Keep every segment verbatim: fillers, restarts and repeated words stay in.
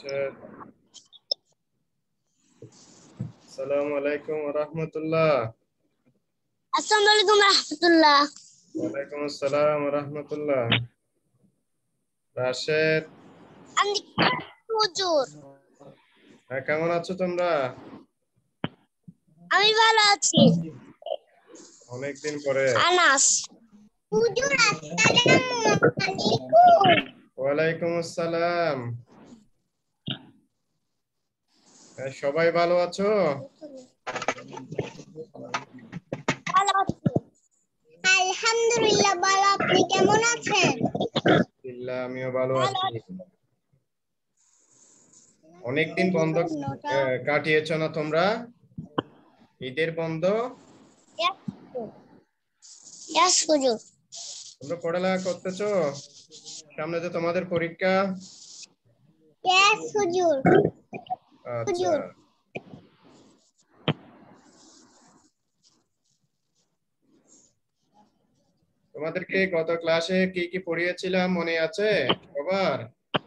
রাশেদ। আসসালামু আলাইকুম ওয়া রাহমাতুল্লাহ। আসসালামু আলাইকুম রাহমাতুল্লাহ। ওয়া আলাইকুম আসসালাম ওয়া রাহমাতুল্লাহ। রাশেদ, আমি হুজুর। হ্যাঁ, কেমন আছো তোমরা? আমি ভালো আছি। অনেকদিন পরে। আনাস হুজুর, আসসালামু আলাইকুম। ওয়া আলাইকুম আসসালাম। হ্যাঁ, সবাই ভালো আছো? ভালো আছি আলহামদুলিল্লাহ। ভালো, আপনি কেমন আছেন? আলহামদুলিল্লাহ, আমিও ভালো আছি। অনেকদিন বন্ধ আহ, কাটিয়েছো না তোমরা? ঈদের বন্ধ। ইয়েস হুজুর। তোমরা পড়ালেখা করতেছো? সামনে তো তোমাদের পরীক্ষা। ইয়েস হুজুর। আচ্ছা, হুজুর, তোমাদেরকে গত ক্লাসে কি কি পড়িয়েছিলাম মনে আছে সবার?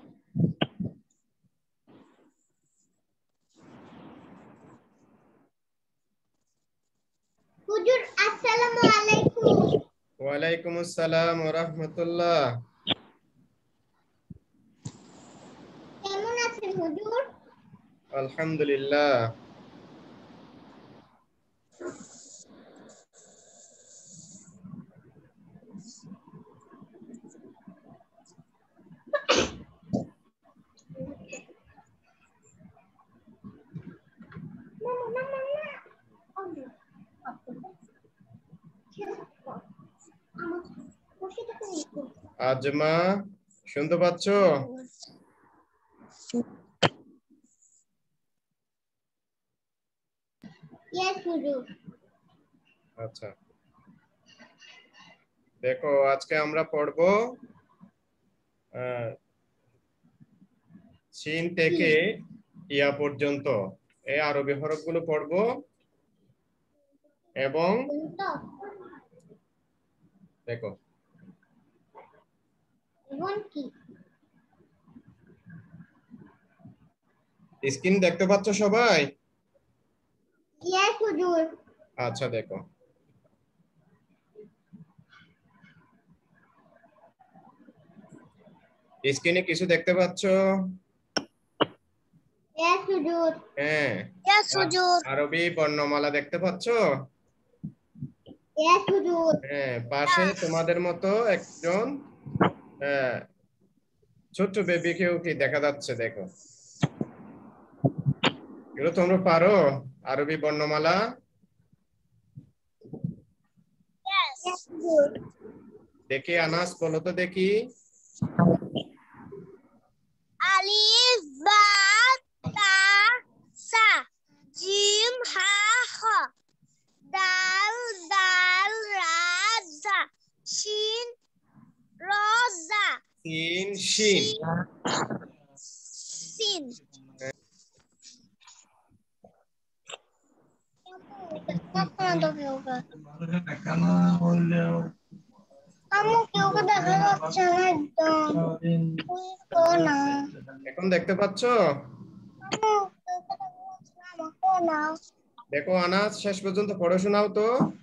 হুজুর আসসালামু আলাইকুম। ওয়ালাইকুম আসসালাম ওয়া রাহমাতুল্লাহ। কেমন আছেন হুজুর? আলহামদুলিল্লাহ। আজমা, শুনতে পাচ্ছো? ইয়েস হুজুর। আচ্ছা, দেখো আজকে আমরা পড়বো আহ, চীন থেকে ইয়া পর্যন্ত এই আরবি হরফগুলো পড়বো এবং দেখো কি স্ক্রিন দেখতে পাচ্ছ সবাই? ইয়েস হুজুর। আচ্ছা, দেখো স্ক্রিনে কিছু দেখতে পাচ্ছ? ইয়েস হুজুর। হ্যাঁ, ইয়েস আ- হুজুর। আরবি বর্ণমালা দেখতে পাচ্ছ? ইয়েস হুজুর। হ্যাঁ, পাশে তোমাদের মতো একজন আহ, ছোট্ট বেবিকেও কি দেখা যাচ্ছে, দেখো এগুলো তোমরা পারো আরবি বর্ণমালা? ইয়েস হুজুর। দেখি আনাস, বলো তো দেখি। আলিফ বা তা সা জিম হা খ দাল দাল রা জা শিন র জা তিন শিন। সিন। আম্মু কেউ দেখা যাচ্ছে না একদম। না এখন দেখতে পাচ্ছ? আম্মু, কেউ দেখা যাচ্ছে না, আমাকেও না। দেখো আনাস, শেষ পর্যন্ত পড়াশোনাও তো।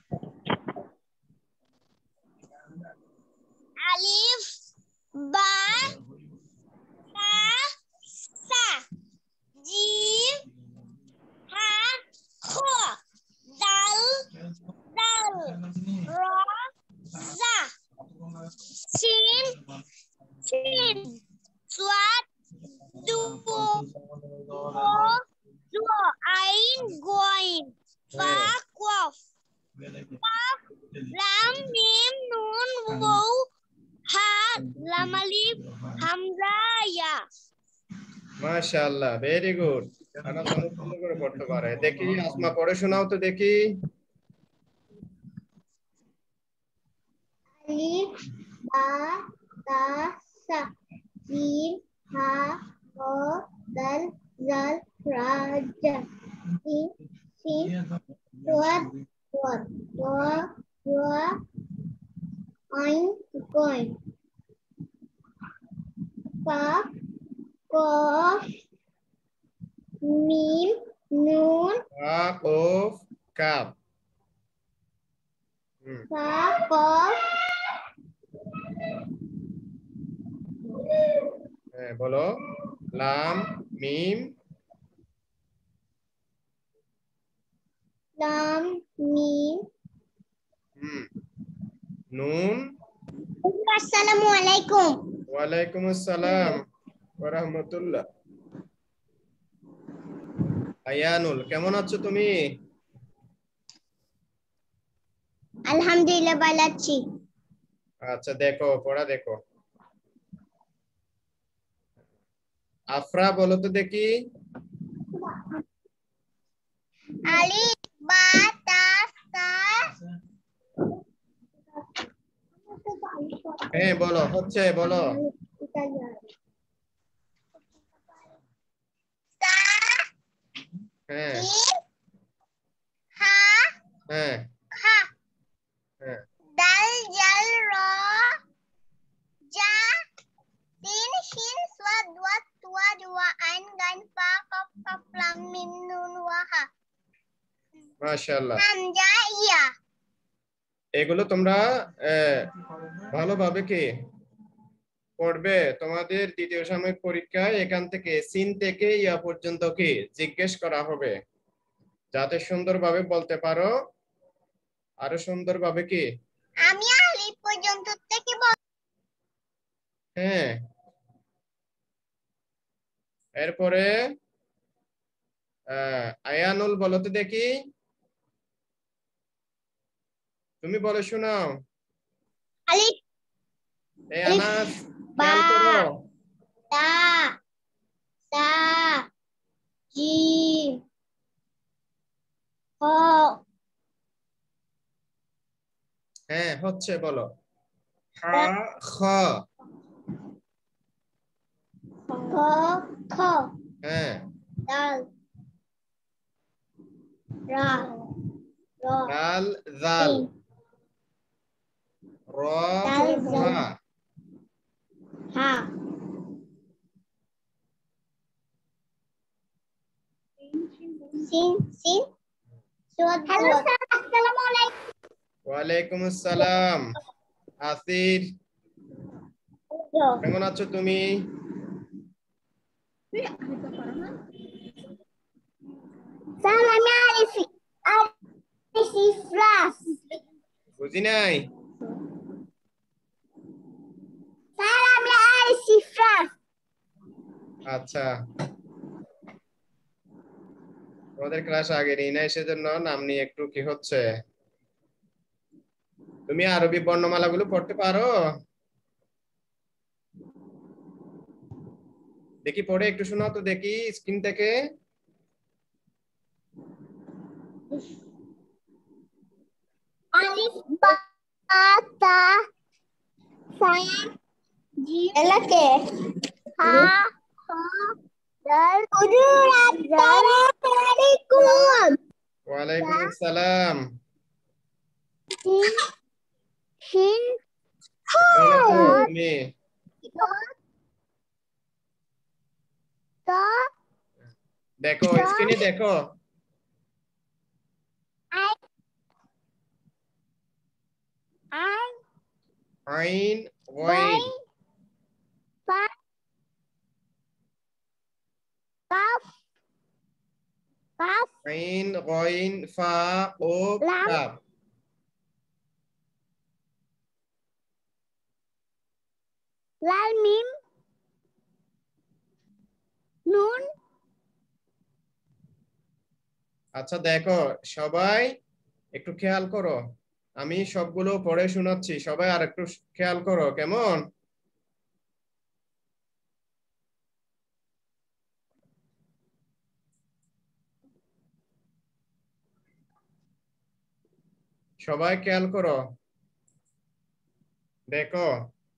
আলিফ বা তা সা জিম হা খ দাল দাল র জা শিন শিন সোয়াদ দু দু আইন গোয়াইন ফা হ্যাঁ, কফ কাফ লাম মিম নুন ওয়াও হা লাম আলিফ হামজা ইয়া। মাশাআল্লাহ, ভেরি গুড। আনাস অনেক সুন্দর করে পড়তে পারে। দেখি আসমা, পড়াশোনাও তো দেখি। আলিফ বা তা সা জিম হা খ দাল জাল রা জা সিন সিন সোয়াদ সোয়াদ ওয়া ওয়া আইন কয় কাফ কফ মিম নুন ফা কফ কাফ হুম ফা কফ হ্যাঁ বলো লাম মিম লাম মিম হুম নুন আসসালামু আলাইকুম ওয়ালাইকুম আসসালাম ওয়া রাহমাতুল্লাহ আয়ানুল কেমন আছো তুমি আলহামদুলিল্লাহ ভালো আছি আচ্ছা দেখো পড়া দেখো আফরা বলো তো দেখি আলিফ বা তা সা হ্যাঁ বলো হচ্ছে বলো তা হ্যাঁ জিম হা হ্যাঁ খা হ্যাঁ দাল জাল র জা তিন শিন সাদ ওয়া ওয়া ওয়া আইন গান ফা কফ কফ লাম মিম নুন ওয়া হা মাশাআল্লাহ হামজা ইয়া এগুলো তোমরা আহ, ভালোভাবে কি পড়বে তোমাদের দ্বিতীয় সাময়িক পরীক্ষায় এখান থেকে সিন থেকে ইয়া পর্যন্ত কি জিজ্ঞেস করা হবে যাতে সুন্দরভাবে বলতে পারো আরো সুন্দরভাবে কি আমি আলিফ পর্যন্ত থেকে বল হ্যাঁ এরপরে আহ আয়ানুল বলো তো দেখি তুমি বলে শোনাও আলিফ এই আলিফ আনাস বা খেয়াল করো তা সা জিম হ হ্যাঁ হচ্ছে বলো হা খ খ খ হ্যাঁ দাল রা র দাল জাল তিন র দাল জাল হা হা সিন সিন সুয়াদ হ্যালো স্যার আসসালামু আলাইকুম ওয়ালাইকুম আসসালাম আসির কেমন আছো তুমি স্যার আমি আরিফি আরিফি ফ্রাস বুঝি নাই স্যার আমি আরিফি ফ্রাস আচ্ছা তোমাদের ক্লাস আগে নিয়ে নাই সেজন্য নাম নিয়ে একটু কি হচ্ছে তুমি আরবি বর্ণমালাগুলো পড়তে পারো দেখি পড়ে একটু শোনাও তো দেখি স্ক্রিন থেকে আলিফ বা তা সা জিম এলাকে হা খ দাল হুজুর আসসালামু আলাইকুম ওয়ালাইকুম আসসালাম সিন শিন কেমন আছো তুমি তা দেখো স্ক্রিনে দেখো আই আই আইন বাই ওয়াইন ফা কাফ কাফ আইন ওয়াইন ফা কফ লাম কাফ লাল মিম নুন আচ্ছা দেখো সবাই একটু খেয়াল করো আমি সবগুলো পড়ে শোনাচ্ছি সবাই আর একটু খেয়াল করো কেমন সবাই খেয়াল করো দেখো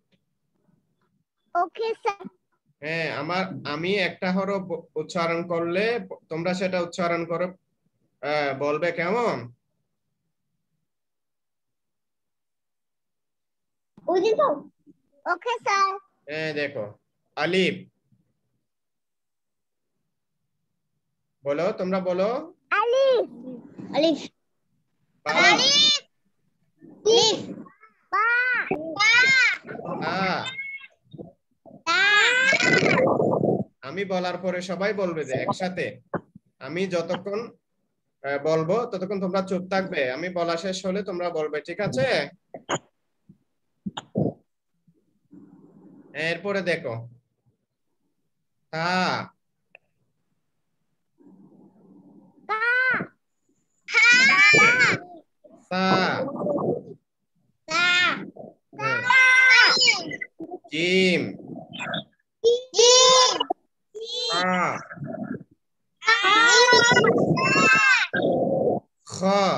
ওকে স্যার হ্যাঁ আমার আমি একটা হরফ উচ্চারণ করলে তোমরা সেটা উচ্চারণ করো আহ, বলবে কেমন বুঝিত ওকে স্যার হ্যাঁ দেখো আলিফ বলো, তোমরা বলো। আলিফ আলিফ বা, আলিফ আলিফ বা বা আ। তা আমি বলার পরে সবাই বলবে যে একসাথে। আমি যতক্ষণ আহ, বলবো ততক্ষণ তোমরা চুপ থাকবে, আমি বলা শেষ হলে তোমরা বলবে, ঠিক আছে? এরপরে দেখো, তা, তা তা সা, তা হ্যাঁ, তা জিম, জিম আ, খ,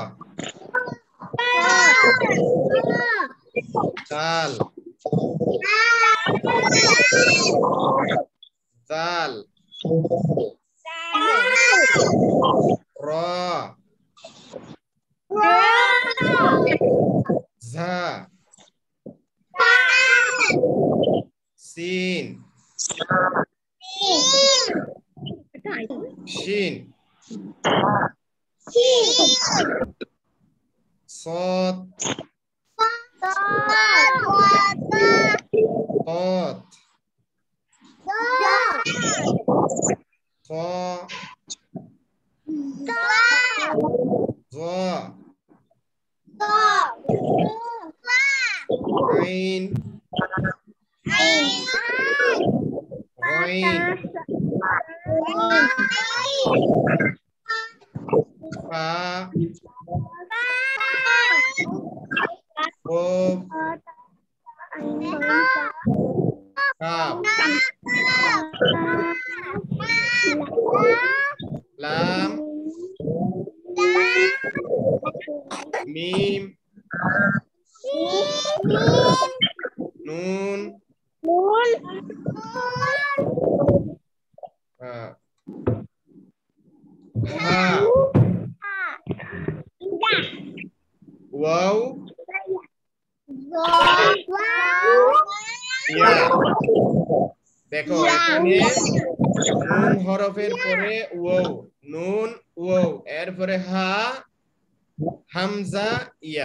দাল, দাল, র, ঝা, সিন, শিন, সদ, তত, খ, জ, আইন, গইন, ফা, কফ, কাফ, লাম, মিম, নুন, আহ, হা, ওয়াও, ইয়া। দেখো এখানে নুন হরফের পরে ওয়াও, নুন ওয়াও, এরপরে হা, হামজা, ইয়া,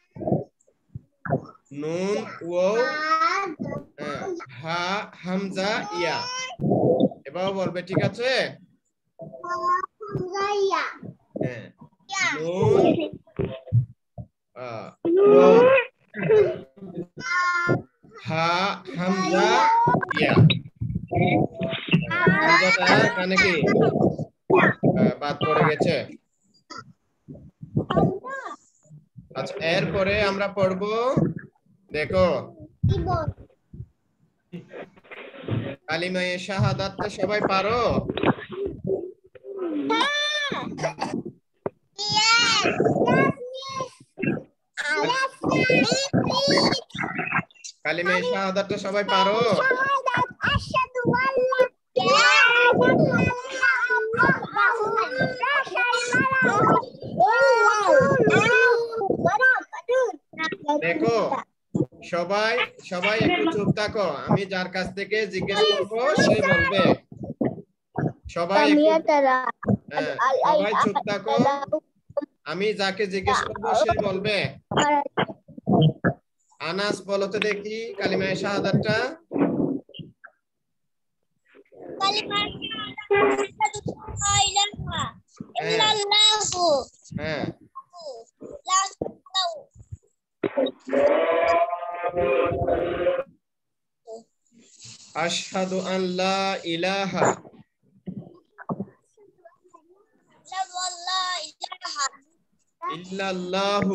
নুন ওয়াও, হ্যাঁ, হা, হামজা, ইয়া। এবার বলবে, ঠিক আছে? হ্যাঁ, নুন, আহ, ওয়াও, হা, হামজা, ইয়া। হামজাটা এখানে কি আহ, বাদ পড়ে গেছে। আচ্ছা, এরপরে আমরা পড়বো, দেখো, কালিমায়ে শাহাদাতটা সবাই পারো? কালিমায়ে শাহাদাতটা সবাই পারো? দেখো, সবাই সবাই একটু চুপ থাকো, আমি যার কাছ থেকে জিজ্ঞেস করব সে বলবে। সবাই একটু, হ্যাঁ, সবাই চুপ থাকো, আমি যাকে জিজ্ঞেস করব সে বলবে। আনাস, বলো তো দেখি কালিমায়ে শাহাদাতটা। হ্যাঁ, হ্যাঁ, আশহাদু আন লা ইলাহা ইল্লাল্লাহু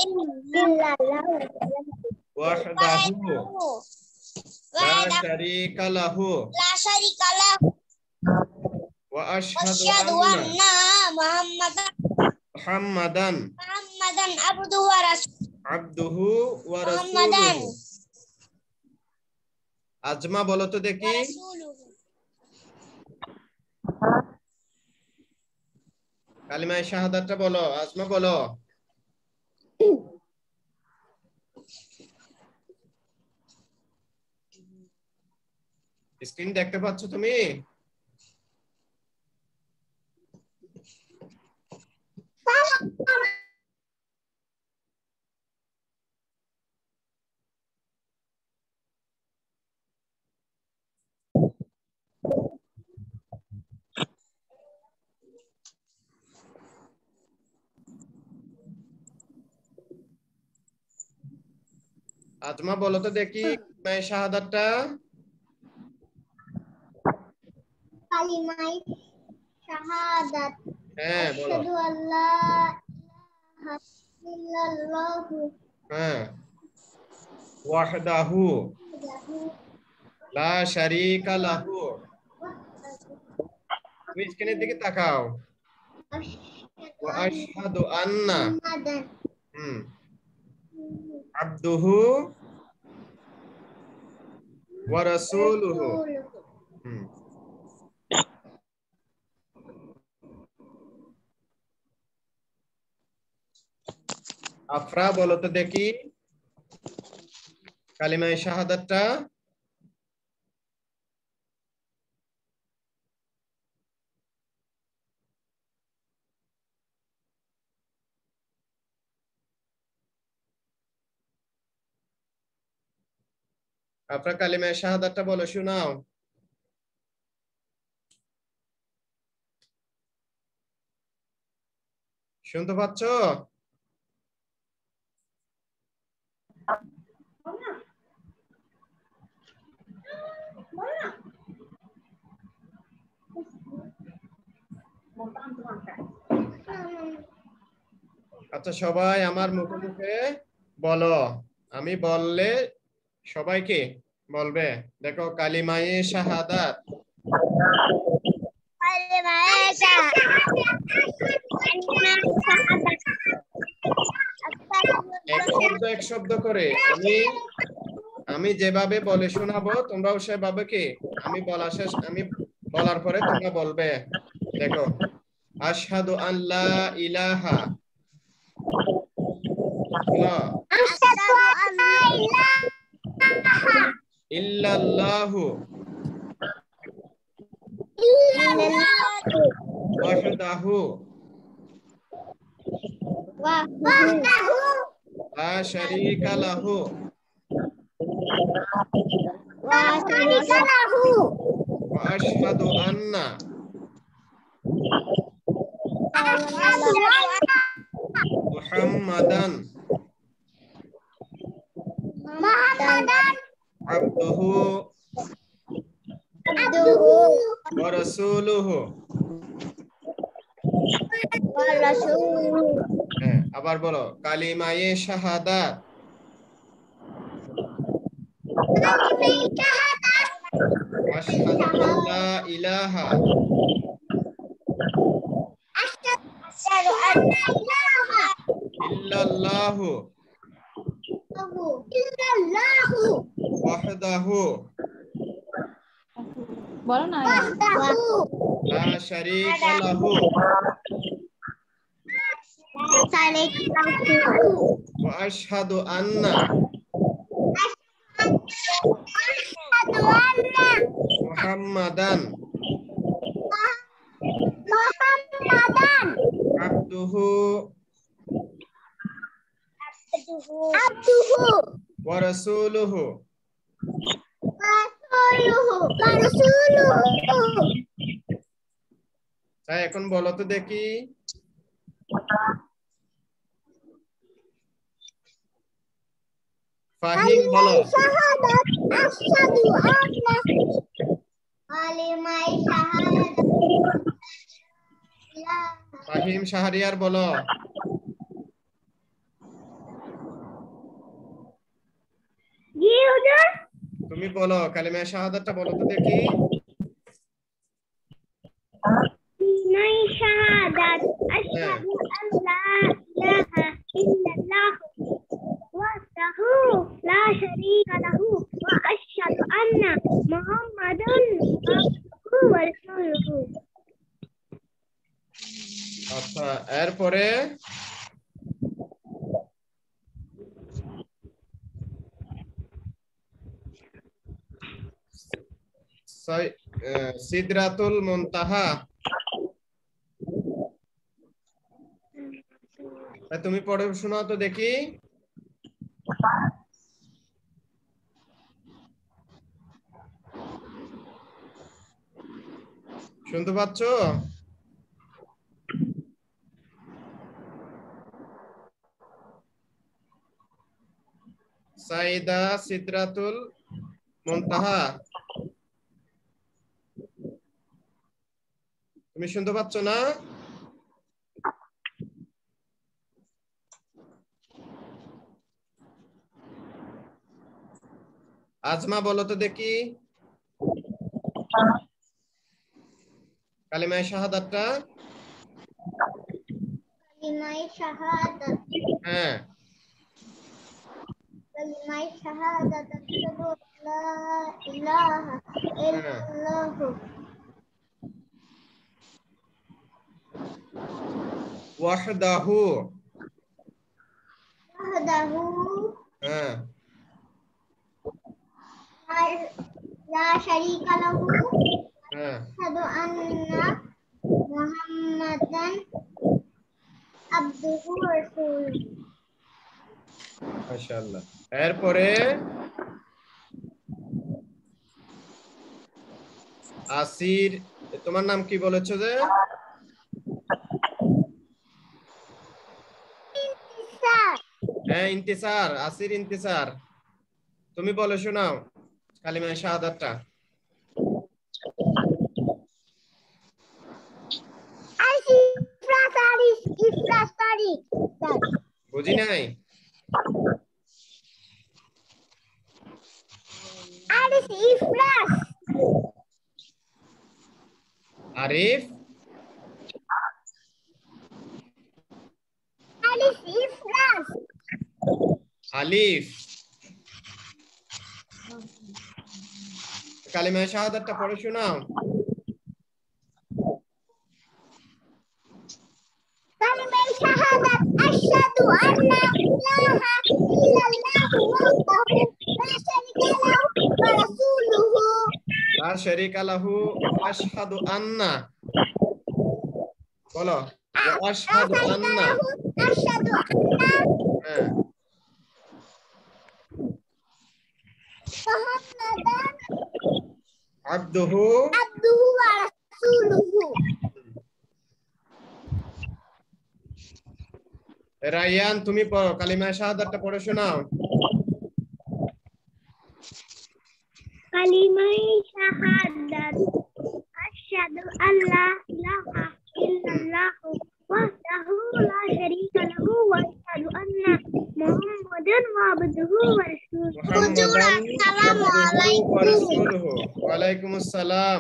ওয়াহদাহু লা শারীকা লাহু ওয়া আশহাদু আন্না মুহাম্মাদান আবদুহু ওয়া রাসূলুহু। আজমা, বলো তো দেখি কালিমায়ে শাহাদাতটা বলো, আজমা বলো। স্ক্রিন দেখতে পাচ্ছ তুমি? আজমা বলো তো দেখি কালিমায়ে শাহাদাতটা। কালিমায়ে শাহাদাত হ্যাঁ বলো। আশহাদু আল্লা ইলাহা ইল্লাল্লাহু হ্যাঁ ওয়াহদাহু লা শারীকা লাহু। তুমি স্ক্রিনের দিকে তাকাও। ওয়া আশহাদু আন্না মুহাম্মাদান হুম আবদুহু ওয়া রাসূলুহু। হুম আফরা বলো তো দেখি কালিমায়ে শাহাদাতটা। আফরা কালিমায়ে শাহাদাতটা বলো, শোনাও। শুনতে পাচ্ছ? আচ্ছা সবাই আমার মুখে মুখে বলো, আমি বললে সবাইকে বলবে। দেখো কালিমায়ে শাহাদাত। কালিমায়ে শাহাদাত এক শব্দ এক শব্দ করে আমি আমি যেভাবে বলে শোনাবো তোমরাও সেভাবে কি আমি বলা শেষ আমি বলার পরে তোমরা বলবে। দেখো আশহাদু আল্লা ইলাহা বলো আশহাদু আল্লা ইলাহা ইল্লাল্লাহু ইল্লাল্লাহু ওয়াহদাহু ওয়াহদাহু লা শারীকা লাহু লা শারীকা লাহু ওয়া আশহাদু আন্না মুহাম্মাদান মুহাম্মাদান আবদুহু আবদুহু ওয়া রাসূলুহু। ওয়া রাসূলুহু। হ্যাঁ আবার বলো কালিমায়ে শাহাদাত। কালিমায়ে শাহাদাত আশহাদু আল্লা ইলাহা আশহাদু আল্লা ইলাহা ইল্লাল্লাহু ইল্লাল্লাহু ওয়াহদাহু বলো না ওয়াহদাহু লা শারীকা লাহু লা শারীকা লাহু ওয়া আশহাদু আন্না আশহাদু আন্না মুহাম্মাদান মুহাম্মাদান আবদুহু আবদুহু ওয়া রাসূলুহু। রাসূলুহু রাসূলুহু। তাই এখন বলো তো দেখি ফাহিম বলো। শাহাদাত আশহাদু আন্না কালিমায়ে শাহাদাত ফাহিম শাহরিয়ার বলো। জি হুজুর। তুমি বলো কালিমায়ে শাহাদাতটা বলো তো দেখি। কালিমায়ে শাহাদাত আশহাদু আল্লা ইলাহা ইল্লাল্লাহু ওয়াহদাহু লা শারীকা লাহু ওয়া আশহাদু আন্না মুহাম্মাদান আবদুহু ওয়া রাসূলুহু। আচ্ছা এরপরে সিদরাতুল মুনতাহা। তুমি পড়ে শোনাও তো দেখি। শুনতে পাচ্ছ? সাই সাইদা সিদরাতুল মুনতাহা, তুমি শুনতে পাচ্ছ না? আজমা বলো তো দেখি কালিমায়ে শাহাদাতটা। কালিমায়ে শাহাদাত, হ্যাঁ কালিমায়ে শাহাদাত আশহাদু আল্লা ইলাহা ইল্লাল্লাহু ওয়াহদাহু, ওয়াহদাহু হ্যাঁ লা শারীকা লাহু হ্যাঁ আশহাদু আন্না মুহাম্মাদান আবদুহু ওয়া রাসূলুহু। মাশাআল্লাহ। এরপরে আসির, তোমার নাম কি বলেছো যে? হ্যাঁ ইন্তিসার, আসির ইন্তিসার, তুমি বলে শোনাও কালিমায়ে শাহাদাতটা। বুঝি নাই। আরিফ ইফরাস, আরিফ, আরিফ ইফরাস, আলিফ। কালিমায়ে শাহাদাতটা পড়ে শোনাও। কালিমায়ে শাহাদাত আশহাদু আল্লা ইলাহা ইল্লাল্লাহু ওয়াহদাহু লা শারীকা লাহু ওয়া রাসূলুহু। লা শারীকা লাহু ওয়া আশহাদু আন্না, বলো ওয়া আশহাদু আন্না, আশহাদু আন্না হ্যাঁ মুহাম্মাদান আবদুহু, আবদুহু ওয়া রাসূলুহু। রায়ান তুমি পড়ো কালিমায়ে শাহাদাতটা পড়ে শোনাও। কালিমায়ে শাহাদাত আশহাদু আল্লা ইলাহা ইল্লাল্লাহু ওয়াহদাহু লা শারীকা লাহু ওয়া আশহাদু আন্না মুহাম্মাদান আবদুহু ওয়া রাসূলুহু। মুহাম্মাদান আবদুহু ওয়া রাসূলুহু। ওয়া আলাইকুমুস সালাম।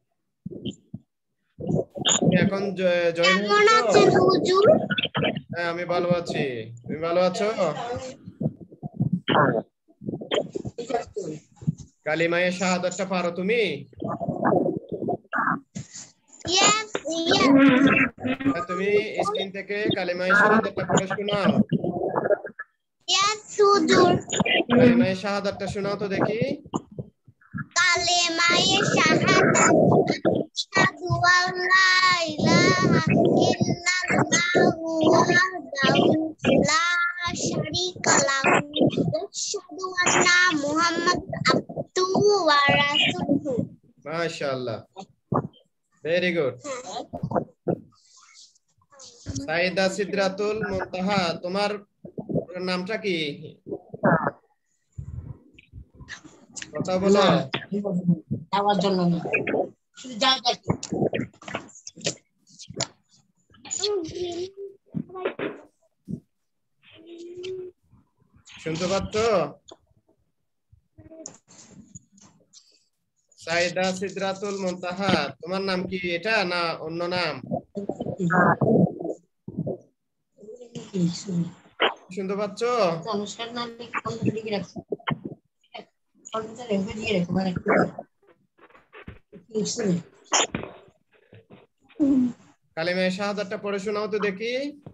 তুমি এখন জয়েন কেমন আছেন হুজুর? হ্যাঁ আমি ভালো আছি, তুমি ভালো আছো? কালিমায়ে শাহাদাতটা পারো তুমি? Yes yes. তুমি স্ক্রিন থেকে কালিমায়ে শাহাদাতটা পড়ে শোনাও। ইয়েস হুজুর। কালিমায়ে শাহাদাতটা শোনাও তো দেখি। কালিমায়ে শাহাদাত আশহাদু আল্লা ইলাহা ইল্লাল্লাহু ওয়াহদাহু লা শারীকা লাহু ওয়া আশহাদু আন্না মুহাম্মাদান আবদুহু ওয়া রাসূলুহু। মাশাআল্লাহ, ভেরি গুড। সাইদা সিদরাতুল মুনতাহা, তোমার নামটা কি? কথা বলো। যাওয়ার জন্য না, শুধু যা যা। শুনতে পাচ্ছ? সাইদা সিদরাতুল মুনতাহা, তোমার নাম কি এটা না অন্য নাম? শুনতে পাচ্ছ? অনুষ্ঠান নাম লিখে রাখছি, কম্পিউটারে দিয়ে রেখো মানে কালিমায়ে শাহাদাতটা পড়ে শোনাও তো দেখি,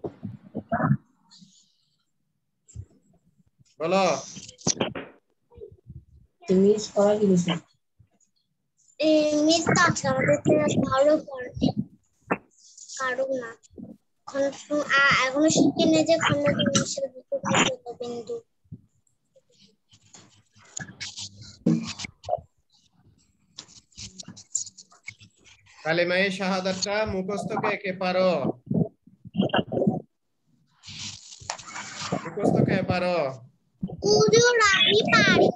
বলো। তুমি করা কি বলছো? ইংলিশ তো আছে আমাদের ভালো করে কারণ না এখনো শিখে নেই যে খন্ড ইংলিশের বিন্দু। কালিমায়ে শাহাদাতটা মুখস্থ কে কে পারো? মুখস্থ কে পারো? হুজুর আমি পারি।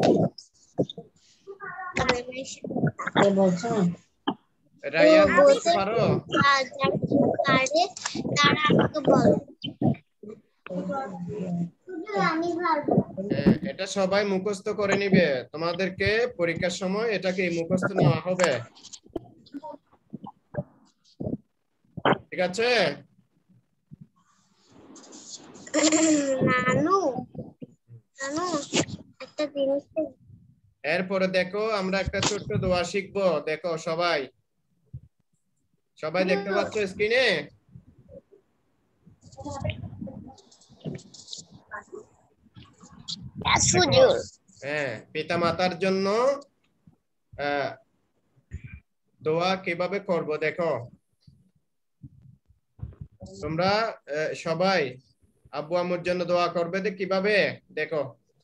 কে বলছো? রায়ান ও বলতে বলতে পারো? যারা পারে তারা আমাকে বলো। হুজুর আমি পারবো। হ্যাঁ, এটা সবাই মুখস্থ করে নিবে, তোমাদেরকে পরীক্ষার সময় এটাকে মুখস্থ নেওয়া হবে, ঠিক আছে? নানু নানু একটা জিনিস এরপরে দেখো আমরা একটা ছোট্ট দোয়া শিখবো, দেখো সবাই সবাই দেখতে পাচ্ছ স্ক্রিনে? হুজুর হ্যাঁ, পিতা মাতার জন্য আহ দোয়া কিভাবে করব দেখো। তোমরা আহ, সবাই আব্বু আম্মুর জন্য দোয়া করবে, যে কিভাবে দেখো।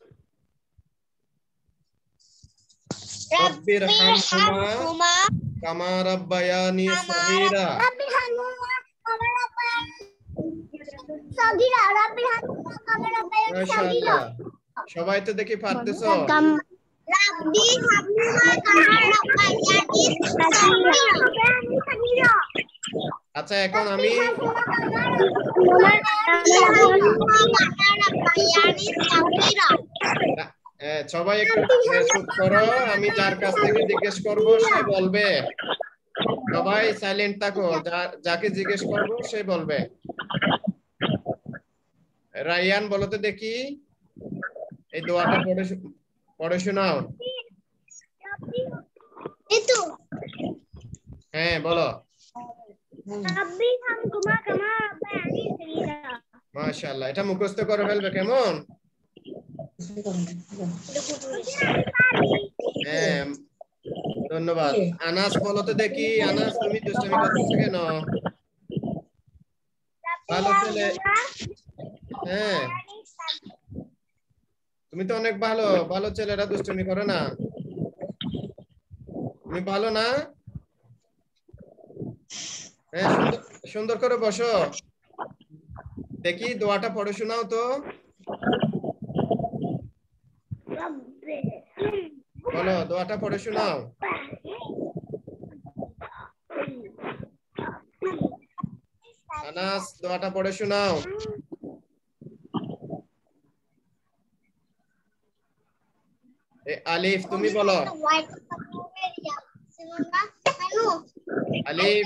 রব্বির হামহুমা কামা রাব্বায়ানি সগীরা। সগীরা রাব্বির হামহুমা কামা রাব্বায়ানি সগীরা। মাশাআল্লাহ, সবাই তো দেখি পারতেছো। রাব্বি হামহুমা কামা রাব্বায়ানি সগীরা। আচ্ছা, এখন আমি আহ, সবাই একটু আহ, চুপ করো, আমি যার কাছ থেকে জিজ্ঞেস করব সে বলবে। সবাই সাইলেন্ট থাকো, যা- যাকে জিজ্ঞেস করব সে বলবে। রায়ান বলো তো দেখি, এই দোয়াটা পড়ে শু- পড়ে শোনাও। হ্যাঁ বলো। মাশাআল্লাহ, এটা মুখস্থ করে ফেলবে কেমন? হ্যাঁ, ধন্যবাদ। আনাস বলো তো দেখি, আনাস তুমি দুষ্টামি করতেছো কেন? ভালো ছেলে। হ্যাঁ, তুমি তো অনেক ভালো, ভালো ছেলেরা দুষ্টামি করে না। তুমি ভালো না? হ্যাঁ, সুন্দর সুন্দর করে বসো, দেখি দোয়াটা পড়ে শোনাও তো। বলো, দোয়াটা পড়ে শোনাও। আনাস, দোয়াটা পড়ে শোনাও। এ আলিফ তুমি বলো। আলিফ।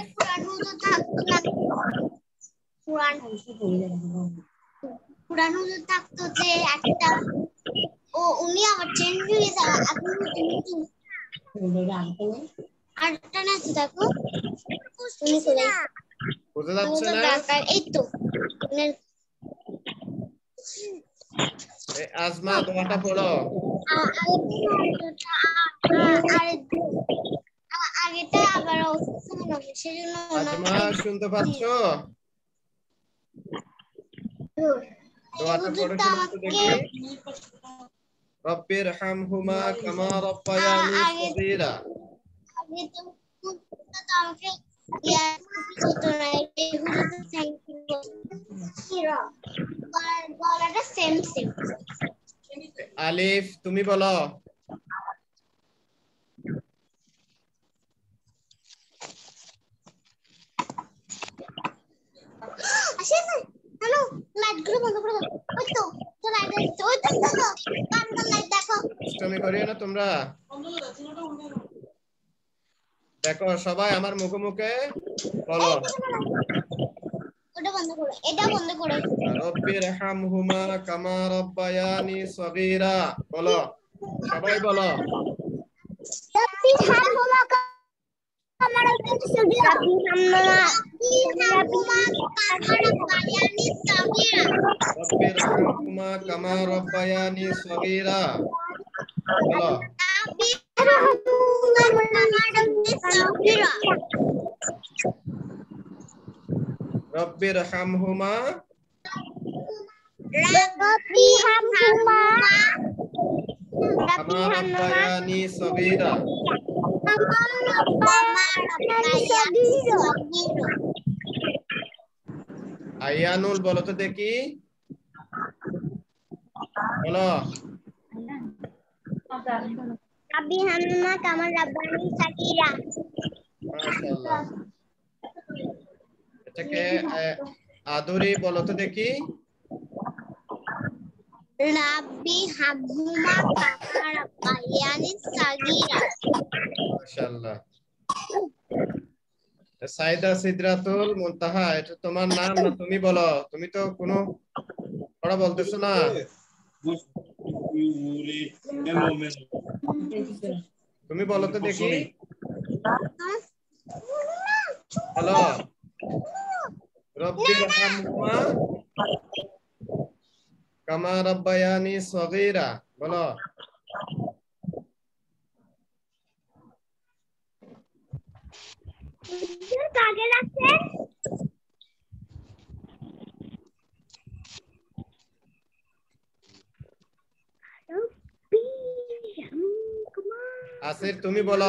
পুরানো থাকতো যে একটা, ও উনি আবার চেঞ্জ হয়ে যায় এখন আরেকটা না আছে দেখো, তুমি কোথায় বোঝা যাচ্ছে না? দরকার এই তো এ আজমা, দোয়াটা পড়ো। আগেটা আবার সেজন্য আজমা, শুনতে পাচ্ছ? দোয়াটা পড়ে শোনাও তো দেখি। রব্বির হামহুমা কামা রাব্বায়ানি সগীরা। আগে তো আমাকে ইয়া হতো না, এই হুজুর থ্যাংক ইউ গলাটা সেম সেম। আলিফ তুমি বলো। আসেন হ্যালো, লাইট গুলো বন্ধ করে দাও। ওই তো তো লাইট আছে, ওই তো দেখো কানটা লাইট দেখো। দুষ্টামি করিও না তোমরা। দেখো সবাই আমার মুখে মুখে বলো। ওটা বন্ধ করো, এটা বন্ধ করো। রব্বির হামহুমা কামা রাব্বায়ানি সগীরা। বলো, সবাই বলো। রব্বির হামহুমা কামা রাব্বায়ানি সগীরা। রব্বির হামহুমা কামা রাব্বায়ানি সগীরা। রব্বির হামহুমা কামা রাব্বায়ানি সগীরা। বলো। রব্বির হামহুমা কামা রাব্বায়ানি সগীরা। রব্বির হামহুমা রব্বি হামহুমা কামা রাব্বায়ানি সগীরা। আয়ানুল বলো তো দেখি। বলো রাব্বি হামমা কামা রাব্বানি সাকিরা। মাশাআল্লাহ। এটাকে আদুরি বলো তো দেখি। রাব্বি হামহুমা কামা রাব্বায়ানি সাগীরা। মাশাআল্লাহ। সাইদা সিদরাতুল মুনতাহা, এটা তোমার নাম না তুমি বলো? তুমি তো কোনো পড়া বলতেছো না। তুমি বলো তো দেখি। বলো রব্বির হামহুমা কামা রাব্বায়ানি সগীরা, বলো। কাকে রাখছেন? আসির তুমি বলো।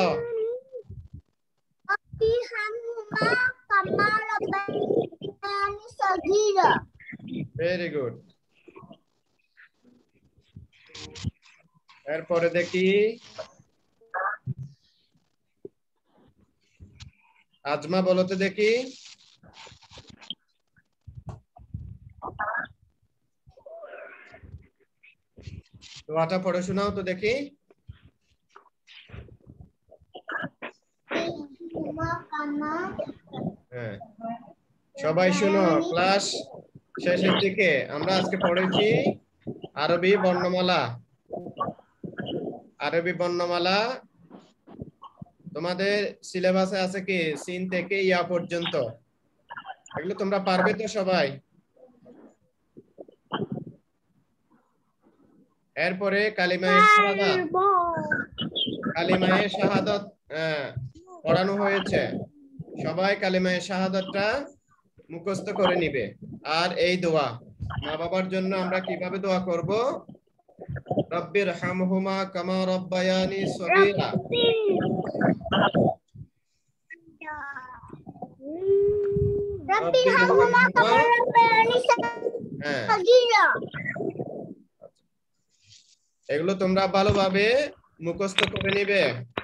রাব্বি হামহুমা কামা রাব্বায়ানি সাগীরা। Very good. এরপরে দেখি আজমা, বলো তো দেখি। দোয়াটা পড়ে শোনাও তো দেখি। হ্যাঁ, সবাই শুনো, ক্লাস শেষের দিকে আমরা আজকে পড়েছি আরবি বর্ণমালা। আরবি বর্ণমালা তোমাদের সিলেবাসে আছে কি সিন থেকে ইয়া পর্যন্ত। এগুলো তোমরা পারবে তো সবাই? এরপরে কালিমায়ে শাহাদাত, কালিমায়ে শাহাদাত পড়ানো হয়েছে। সবাই কালিমায়ে শাহাদাতটা মুখস্থ করে নিবে। আর এই দোয়া মা বাবার জন্য আমরা কিভাবে দোয়া করব? রব্বির হামহুমা কামা রাব্বায়ানি সগীরা। রাব্বির হামহুমা কামা রাব্বায়ানি সাগীরা। এগুলো তোমরা ভালোভাবে মুখস্থ করে নিবে।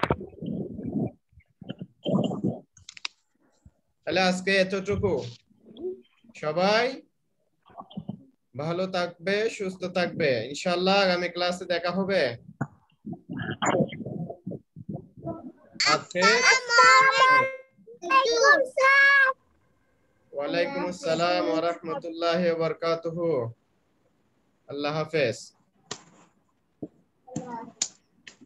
তাহলে আজকে এতটুকু। সবাই ভালো থাকবে, সুস্থ থাকবে। ইনশাআল্লাহ আগামী ক্লাসে দেখা হবে। আজকে ওয়ালাইকুম আসসালাম ওয়া রাহমাতুল্লাহি ওয়া বারাকাতুহু। আল্লাহ হাফেজ।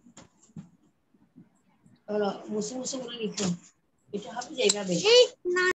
মুসলিম মুসলিম লিখুন, এটা হবে যে এইভাবে।